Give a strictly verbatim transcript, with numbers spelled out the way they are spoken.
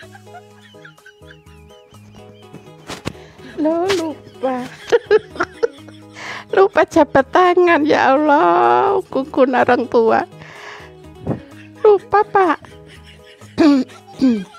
Loh, lupa. Lupa jabat tangan, ya Allah, kukun orang tua. Lupa, Pak.